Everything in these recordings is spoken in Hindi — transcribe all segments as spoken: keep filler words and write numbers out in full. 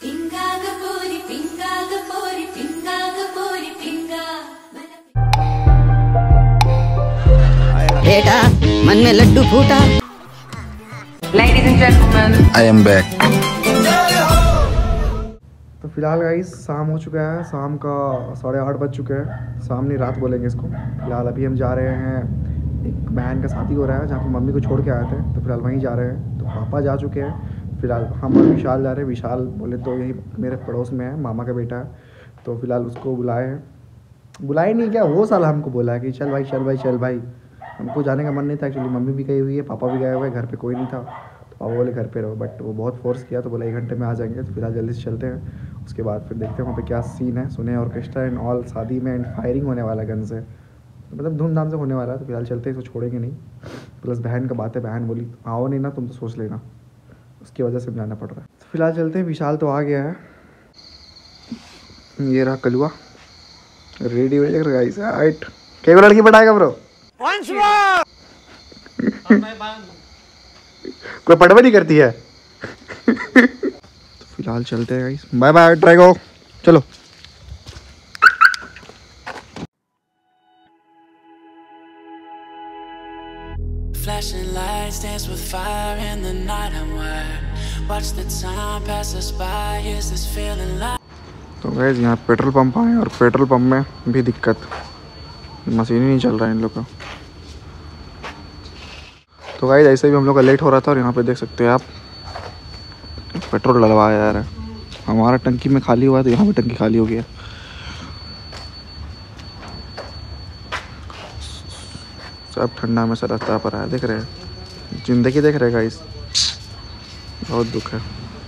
बेटा मन में लड्डू फूटा। Ladies and gentlemen, I am back. तो फिलहाल गाइस शाम हो चुका है, शाम का साढ़े आठ बज चुके हैं। शाम नहीं रात बोलेंगे इसको। फिलहाल अभी हम जा रहे हैं, एक बहन का शादी हो रहा है जहाँ पे मम्मी को छोड़ के आए थे, तो फिलहाल वहीं जा रहे हैं। तो पापा जा चुके हैं, फिलहाल हम और विशाल जा रहे हैं। विशाल बोले तो यही मेरे पड़ोस में है, मामा का बेटा है, तो फिलहाल उसको बुलाए हैं। बुलाए नहीं क्या, वो साल हमको बोला है कि चल भाई चल भाई चल भाई। हमको जाने का मन नहीं था एक्चुअली, मम्मी भी गई हुई है, पापा भी गए हुए हैं, घर पे कोई नहीं था, तो पापा बोले घर पे रहो, बट वो बहुत फोर्स किया तो बोला एक घंटे में आ जाएंगे। तो फिलहाल जल्दी से चलते हैं, उसके बाद फिर देखते हैं वहाँ पे क्या सीन है। सुने ऑर्केस्ट्रा एंड ऑल शादी में एंड फायरिंग होने वाला गन से, तो मतलब धूमधाम से होने वाला है। तो फिलहाल चलते हैं, इसको छोड़ेंगे नहीं। प्लस बहन का बात है, बहन बोली आओ नहीं ना तुम तो सोच लेना, उसकी वजह से जाना पड़ रहा है। तो फिलहाल चलते हैं, विशाल तो आ गया है, ये रहा कलुआ रेडी हो जाएगा गाइस। हाइट क्या लड़की पटाएगा ब्रो, कोई पटवा नहीं करती है। तो फिलहाल चलते हैं गाइस, बाय बाय ट्राइगो, चलो। Flashing lights dance with fire in the night. I'm wired. Watch the time pass us by. Is this feeling like? तो गाइस यहाँ पेट्रोल पंप आए और पेट्रोल पंप में भी दिक्कत, मशीन ही नहीं चल रहा है इन लोग का। तो गाइस ऐसे भी हम लोग का लेट हो रहा था और यहाँ पे देख सकते हैं आप पेट्रोल डलवाया जा रहा है। हमारा टंकी में खाली हुआ तो यहाँ पे टंकी खाली हो गया। सब ठंडा में से रास्ता पर है, देख रहे हैं जिंदगी, देख रहे हैं गाइस, बहुत दुख है।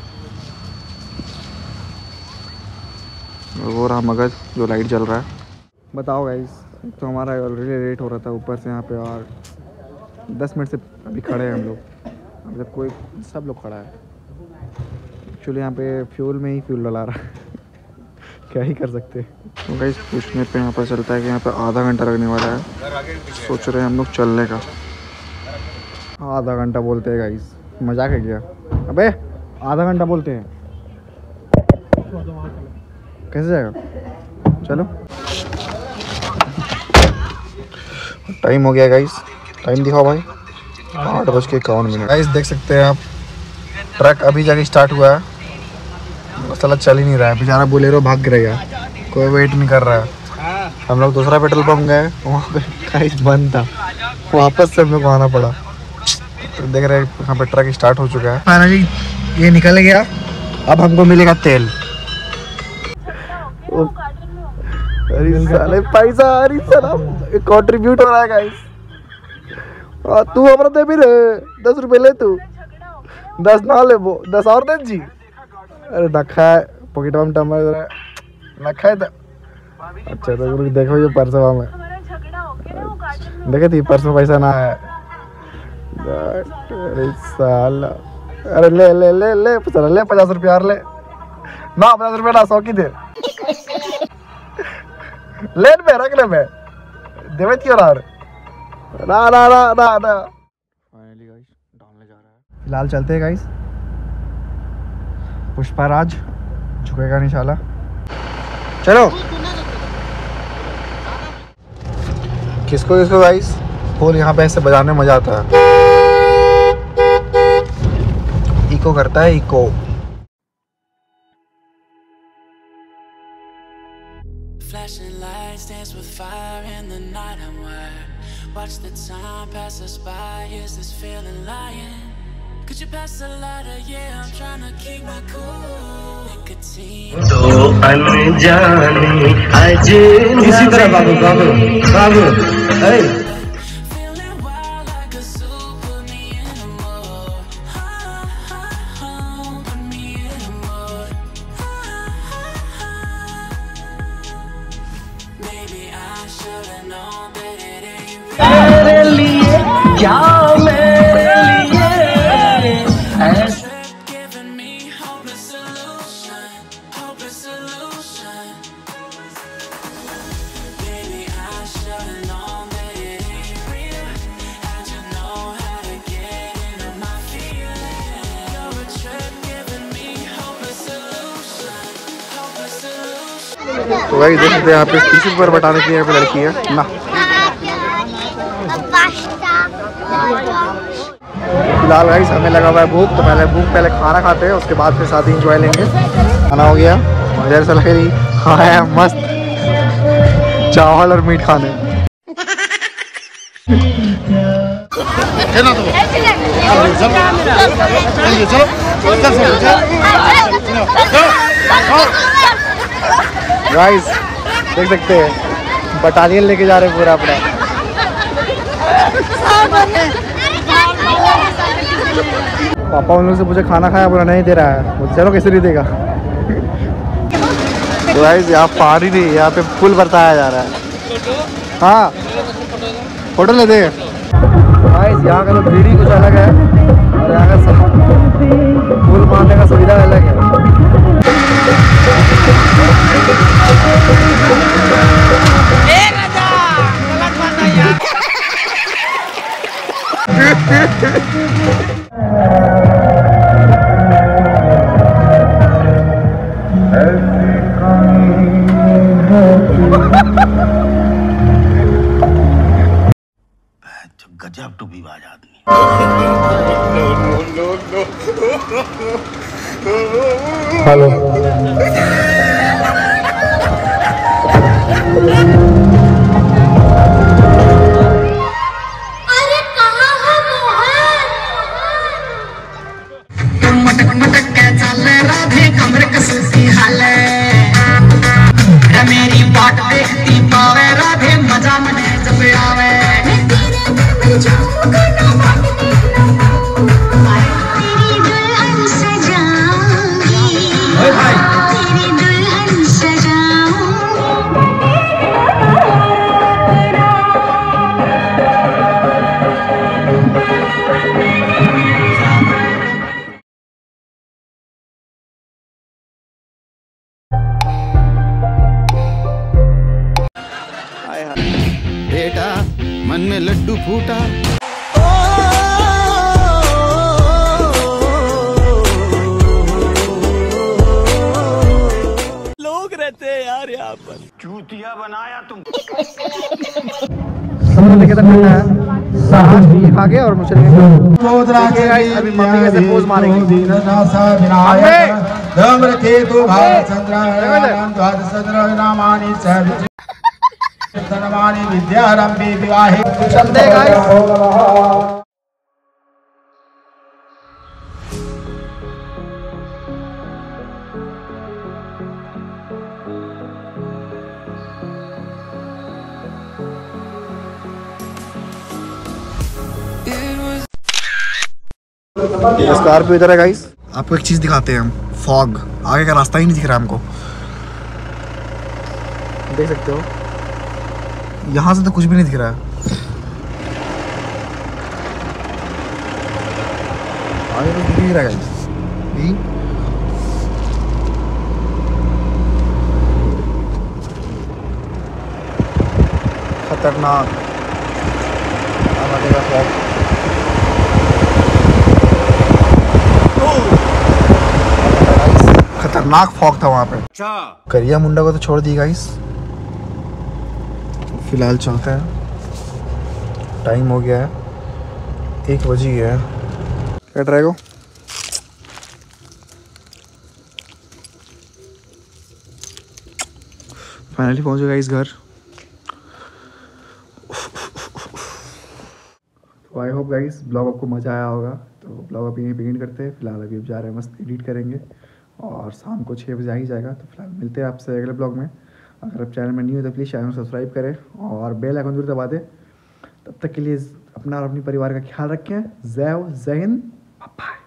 और वो रहा मगज जो लाइट जल रहा है। बताओ गाइस, तो हमारा ऑलरेडी लेट हो रहा था ऊपर से यहाँ पे, और दस मिनट से अभी खड़े हैं हम लोग, मतलब कोई सब लोग खड़ा है। एक्चुअली यहाँ पे फ्यूल में ही फ्यूल डला रहा है। क्या ही कर सकते हैं। तो गाइस पूछने पे यहाँ पर चलता है कि यहाँ पे आधा घंटा लगने वाला है। सोच रहे हैं हम लोग चलने का, आधा घंटा बोलते हैं गाइस, मजाक है क्या? अबे आधा घंटा बोलते हैं, कैसे जाएगा? चलो टाइम हो गया गाइस, टाइम दिखाओ भाई, आठ बज के इक्यावन मिनट। गाइस देख सकते हैं आप, ट्रक अभी जाके स्टार्ट हुआ है, साला चल ही नहीं रहा है बेचारा, बोलेरो भाग गया, कोई वेट नहीं कर रहा है। हम लोग दूसरा पेट्रोल पंप गए, वहाँ पे गाइस बंद था, वापस से हम लोग को आना पड़ा। तो देख रहे हैं यहाँ पे ट्रक स्टार्ट हो चुका है फाइनली, ये निकल गया। अब हमको मिलेगा तेल। अरे साले पैसा, अरे साला कंट्रीब्यूट हो रहा है गाइस। तू हमारा दे भी रे, दस रुपए ले, तू दस ना ले, वो दस और दे जी। अरे रखा है पॉकेट में टमा रखा है। अच्छा तो देखो ये पर्स में, देखे थी पर्स में पैसा ना है। अरे साला, अरे ले ले ले ले ले, ले पचास रुपया और ले ना, पचास रुपया ना, सौ की दे लेट में रख ले, में देवे क्यों रहा ना ना ना ना ना। फाइनली गाइस डालने जा रहा है। फिलहाल चलते हैं गाइस, पुष्पराज झुकेगा नहीं साला, चलो। किसको किसको गाइस फुल यहाँ पे ऐसे बजाने में मजा आता है, इको करता है echo. Flashing lights dance with fire in the night. I'm wired. Watch the time pass us by. Is this feeling lying? Could you pass the lighter? Yeah, I'm trying to keep my cool. Nicotine. तो अनजाने आज इसी तरह बाबू बाबू बाबू, hey. Feeling wild like a zoo. Put me in a mode. Put me in a mode. Maybe I should've known that it ain't real. मेरे लिए क्या मेरे लिए ऐसा Giving me hopeless solution, hopeless solution. Baby, I should've known that it ain't real. How'd you know how to get into my feelings? You're a trip, giving me hopeless solution. तो भाई देख सकते हैं यहाँ पे टीशर्ट पर बताने की यहाँ पे लड़की है ना। फिलहाल भाई हमें लगा हुआ है भूख, तो पहले भूख पहले खाना खाते हैं, उसके बाद फिर शादी इंजॉय लेंगे। खाना हो गया, मज़े से लगे खाया मस्त चावल और मीट खाने। गाइस देख सकते हैं बटालियन लेके जा रहे हैं पूरा अपना। पापा उन लोग से मुझे खाना खाया, पूरा नहीं दे रहा है, मुझे चलो कैसे नहीं देगा। तो गाइस यहाँ पानी नहीं, यहाँ पे पुल बरसाया जा रहा है। हाँ फोटो ले दे। गाइस यहाँ का तो भीड़ ही कुछ अलग है और यहाँ का पुल मारने का सुविधा अलग है। गजब टूपीबाज आदमी। हेलो अरे कहाँ है मोहन? तुम मटक मटक के चल राधे कमर कसूसी हाले मेरी बाट देखती पावे राधे मजा मने जब आवे। तेरी दुल्हन सजाऊंगी, तेरी दुल्हन सजाऊंगी। बेटा मन में लड्डू फूटा। लोग रहते हैं यार यहाँ पर, चूतिया बनाया तुम। लेके तक बैठा है खा के और मुझे अभी मम्मी कैसे पोज मारेंगे। विद्यारंभे विवाहे चलते गाइस। स्कॉर्पियो इधर है गाइस। आपको एक चीज दिखाते हैं हम, फॉग। आगे का रास्ता ही नहीं दिख रहा हमको, देख सकते हो यहाँ से तो कुछ भी नहीं दिख रहा है। आगे तो दिख ही रहा है। खतरनाक फॉग। खतरनाक फॉग था वहाँ पे। करिया मुंडा को तो छोड़ दी गाइस, फिलहाल चलते हैं। टाइम हो गया है, एक बज गया है। क्या ड्राइव फाइनली पहुंच गया इस घर। तो आई होप गाइस ब्लॉग आपको मज़ा आया होगा। तो ब्लॉग अभी यहीं पे एंड करते हैं। फिलहाल अभी अब जा रहे हैं, मस्त एडिट करेंगे और शाम को छः बजे आ ही जाएगा। तो फिलहाल मिलते हैं आपसे अगले ब्लॉग में। अगर आप चैनल में नहीं हो तो प्लीज़ चैनल को सब्सक्राइब करें और बेल आइकन जरूर दबा दें। तब तक के लिए अपना और अपनी परिवार का ख्याल रखें। जय हो, जय हिंद, बाय।